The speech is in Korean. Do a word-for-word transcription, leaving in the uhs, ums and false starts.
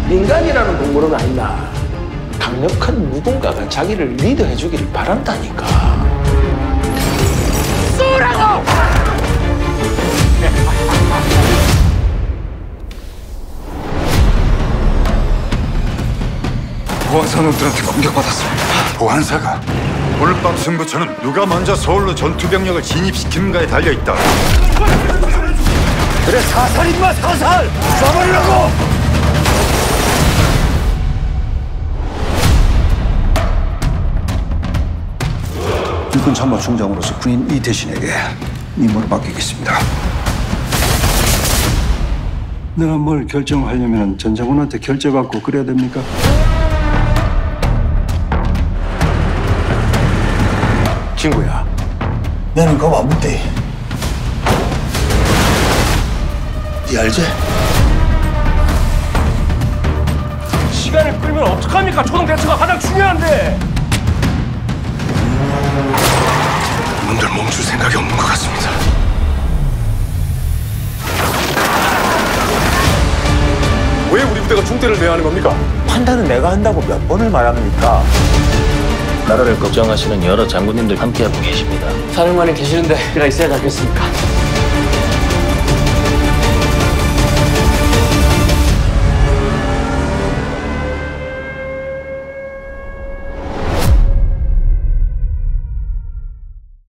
민간이라는 동물은 아니다. 강력한 누군가가 자기를 리드해 주기를 바란다니까. 쏘라고! 보안사 놈들한테 공격받았습니다. 보안사가? 오늘 밤 승부처는 누가 먼저 서울로 전투병력을 진입시키는가에 달려있다. 그래, 사살 임마, 사살! 쏴버리라고! 육군 참모총장으로서 군인 이태신에게 임무를 맡기겠습니다. 내가 뭘 결정하려면 전 장군한테 결재받고 그래야 됩니까? 친구야, 나는 그거 안 묻대. 니 알지? 시간을 끌면 어떡합니까? 초동 대처가 가장 중요한데. 놈들 멈출 생각이 없는 것 같습니다. 왜 우리 부대가 중대를 내야 하는 겁니까? 판단은 내가 한다고 몇 번을 말합니까? 나라를 걱정하시는 여러 장군님들 함께하고 계십니다. 사령관이 계시는데 제가 있어야 지 않겠습니까?